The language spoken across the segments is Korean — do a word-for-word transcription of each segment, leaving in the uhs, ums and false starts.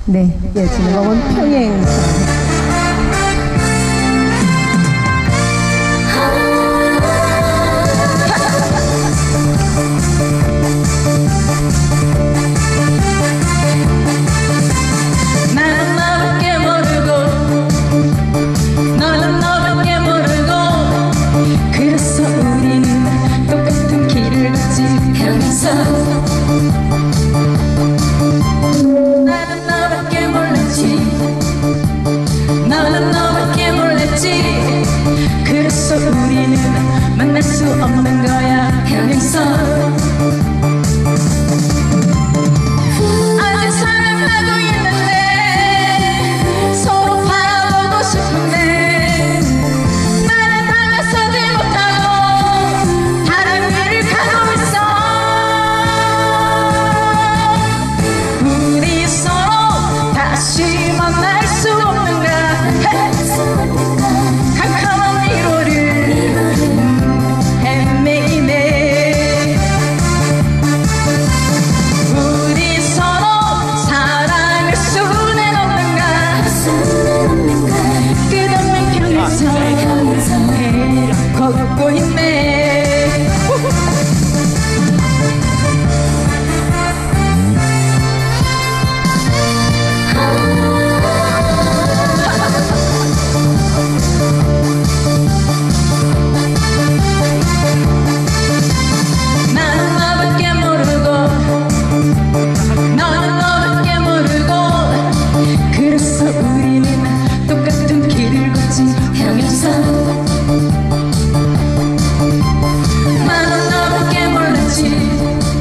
네, 이어지는 곡은 평행선. 나는 너밖에 몰랐지. 너는 너밖에 몰랐지. 그래서 우리는 만날 수 없는 거야 평행선. 아직 사랑하고 있는데 서로 바라보고 싶은데 나는 다가서지 못하고 다른 길을 가고 있어. 우리 서로 다시 만날 수 없는가. 캄캄한 미로를 헤매이네. 우리 서로 사랑할 수는 없는가. 끝없는 평행선에 걷고 있네. 똑같은 길을 걷지 평행선. 나는 너밖에 몰랐지.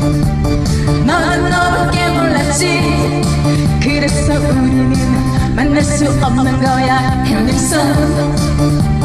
너는 너밖에 몰랐지. 그래서 우리는 만날 수 없는 거야 평행선.